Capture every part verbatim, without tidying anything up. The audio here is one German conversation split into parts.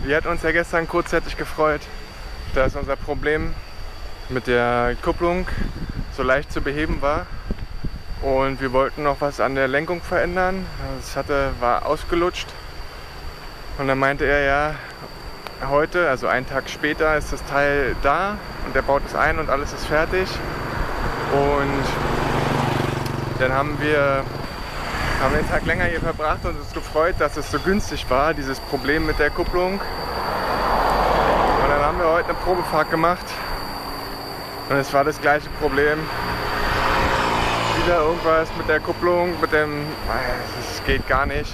Wir hatten uns ja gestern kurzzeitig gefreut, dass unser Problem mit der Kupplung so leicht zu beheben war. Und wir wollten noch was an der Lenkung verändern. Das hatte, war ausgelutscht. Und dann meinte er, ja, heute, also einen Tag später, ist das Teil da und der baut es ein und alles ist fertig. Und dann haben wir, haben wir einen Tag länger hier verbracht und uns gefreut, dass es so günstig war, dieses Problem mit der Kupplung. Und dann haben wir heute eine Probefahrt gemacht und es war das gleiche Problem. Wieder irgendwas mit der Kupplung, mit dem, es geht gar nicht.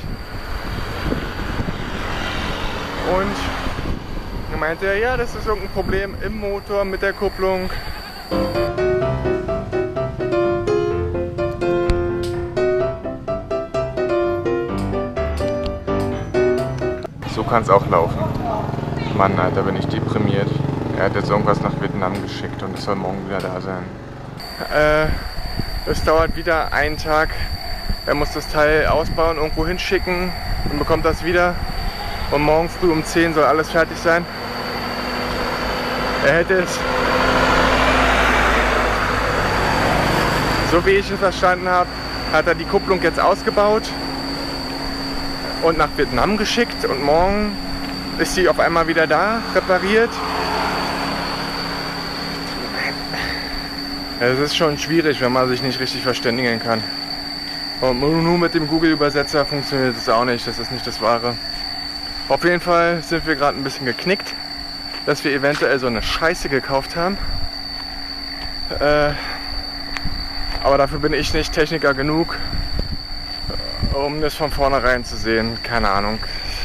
Und dann meinte er, ja, das ist irgendein Problem im Motor mit der Kupplung. So kann es auch laufen. Mann, Alter, bin ich deprimiert. Er hat jetzt irgendwas nach Vietnam geschickt und es soll morgen wieder da sein. Äh, es dauert wieder einen Tag. Er muss das Teil ausbauen, irgendwo hinschicken und bekommt das wieder. Und morgen früh um zehn soll alles fertig sein. Er hätte es, so wie ich es verstanden habe, hat er die Kupplung jetzt ausgebaut und nach Vietnam geschickt. Und morgen ist sie auf einmal wieder da, repariert. Es ist schon schwierig, wenn man sich nicht richtig verständigen kann. Und nur mit dem Google-Übersetzer funktioniert es auch nicht, das ist nicht das Wahre. Auf jeden Fall sind wir gerade ein bisschen geknickt, dass wir eventuell so eine Scheiße gekauft haben. Äh, aber dafür bin ich nicht Techniker genug, um das von vornherein zu sehen. Keine Ahnung.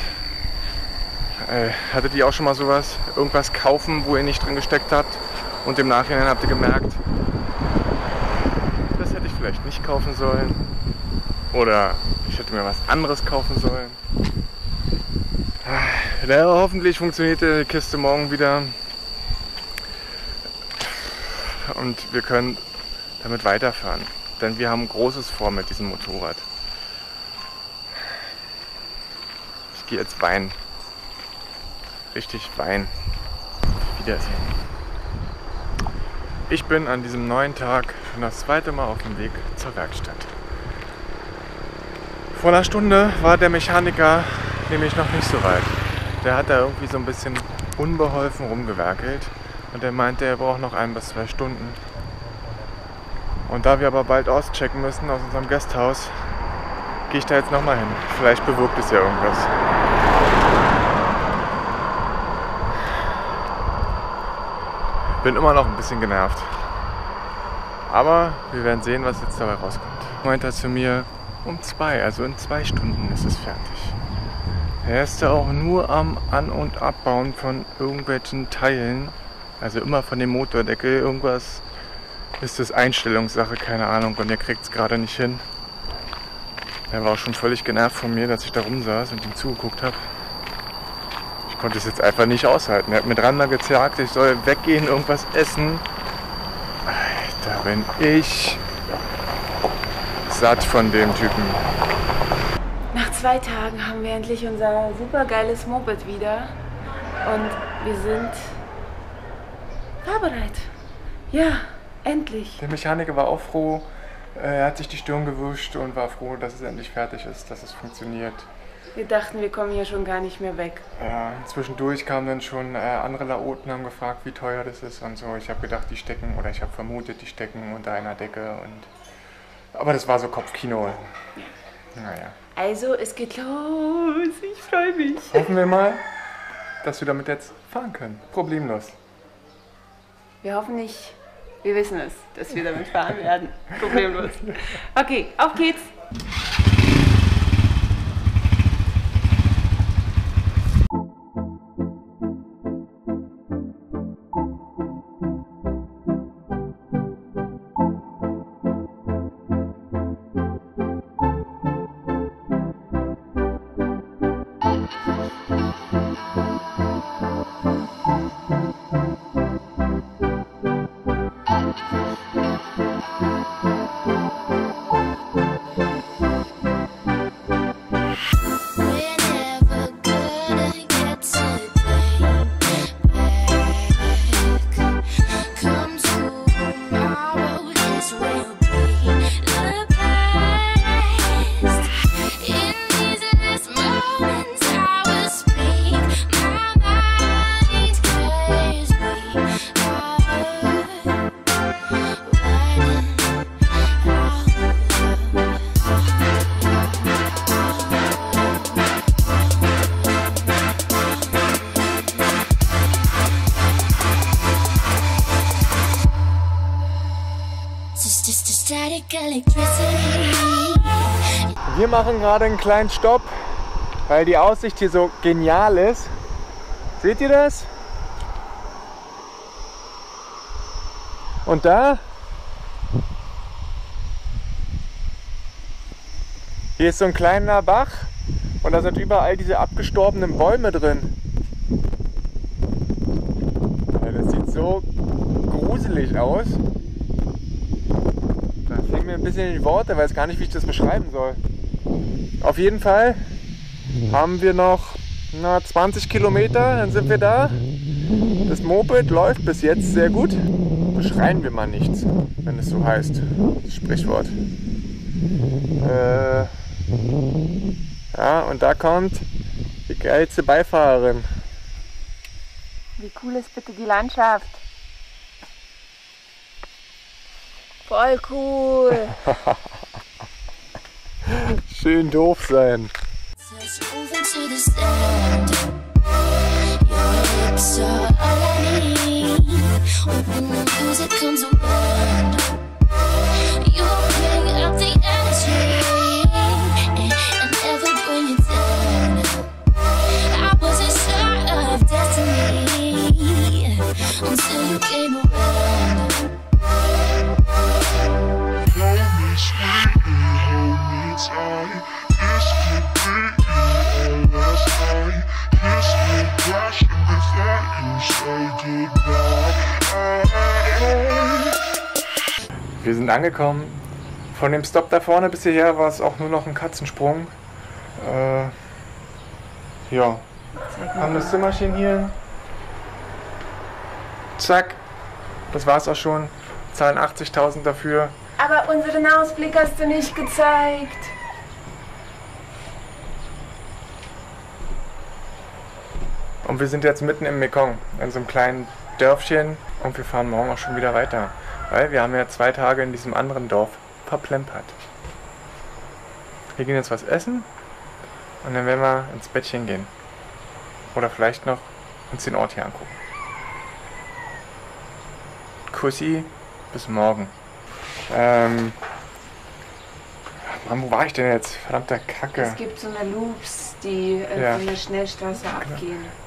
Äh, hattet ihr auch schon mal sowas? Irgendwas kaufen, wo ihr nicht drin gesteckt habt und im Nachhinein habt ihr gemerkt, das hätte ich vielleicht nicht kaufen sollen. Oder ich hätte mir was anderes kaufen sollen. Ja, hoffentlich funktioniert die Kiste morgen wieder und wir können damit weiterfahren, denn wir haben Großes vor mit diesem Motorrad. Ich gehe jetzt weinen, richtig weinen. Wiedersehen. Ich bin an diesem neuen Tag schon das zweite Mal auf dem Weg zur Werkstatt. Vor einer Stunde war der Mechaniker nämlich noch nicht so weit. Der hat da irgendwie so ein bisschen unbeholfen rumgewerkelt und der meinte, er braucht noch ein bis zwei Stunden. Und da wir aber bald auschecken müssen aus unserem Gasthaus, gehe ich da jetzt nochmal hin. Vielleicht bewirkt es ja irgendwas. Bin immer noch ein bisschen genervt. Aber wir werden sehen, was jetzt dabei rauskommt. Meint er zu mir, um zwei, also in zwei Stunden ist es fertig. Er ist ja auch nur am An- und Abbauen von irgendwelchen Teilen, also immer von dem Motordeckel. Irgendwas ist das Einstellungssache, keine Ahnung, und er kriegt es gerade nicht hin. Er war auch schon völlig genervt von mir, dass ich da rumsaß und ihm zugeguckt habe. Ich konnte es jetzt einfach nicht aushalten. Er hat mir dreimal gesagt, ich soll weggehen, irgendwas essen. Alter, bin ich satt von dem Typen. Nach zwei Tagen haben wir endlich unser super geiles Moped wieder und wir sind fahrbereit. Ja, endlich. Der Mechaniker war auch froh, er hat sich die Stirn gewischt und war froh, dass es endlich fertig ist, dass es funktioniert. Wir dachten, wir kommen hier schon gar nicht mehr weg. Ja, zwischendurch kamen dann schon äh, andere Laoten, haben gefragt, wie teuer das ist und so. Ich habe gedacht, die stecken, oder ich habe vermutet, die stecken unter einer Decke. Und aber das war so Kopfkino. Naja. Also, es geht los. Ich freue mich. Hoffen wir mal, dass wir damit jetzt fahren können. Problemlos. Wir hoffen nicht, wir wissen es, dass wir damit fahren werden. Problemlos. Okay, auf geht's. Wir machen gerade einen kleinen Stopp, weil die Aussicht hier so genial ist. Seht ihr das? Und da? Hier ist so ein kleiner Bach und da sind überall diese abgestorbenen Bäume drin. Das sieht so gruselig aus. Da fehlen mir ein bisschen die Worte, weiß gar nicht, wie ich das beschreiben soll. Auf jeden Fall haben wir noch na, zwanzig Kilometer, dann sind wir da. Das Moped läuft bis jetzt sehr gut. Beschreien wir mal nichts, wenn es so heißt, das Sprichwort. Äh, ja, und da kommt die geilste Beifahrerin. Wie cool ist bitte die Landschaft? Voll cool! Schön doof sein. Wir sind angekommen. Von dem Stop da vorne bis hierher war es auch nur noch ein Katzensprung. Äh, ja, haben das Zimmerchen hier. Zack, das war's auch schon. Zahlen achtzigtausend dafür. Aber unseren Ausblick hast du nicht gezeigt. Und wir sind jetzt mitten im Mekong, in so einem kleinen Dörfchen. Und wir fahren morgen auch schon wieder weiter. Weil wir haben ja zwei Tage in diesem anderen Dorf verplempert. Wir gehen jetzt was essen und dann werden wir ins Bettchen gehen. Oder vielleicht noch uns den Ort hier angucken. Kussi, bis morgen. Ähm. Mann, wo war ich denn jetzt? Verdammter Kacke. Es gibt so eine Loops, die äh, Ja. von der Schnellstraße abgehen.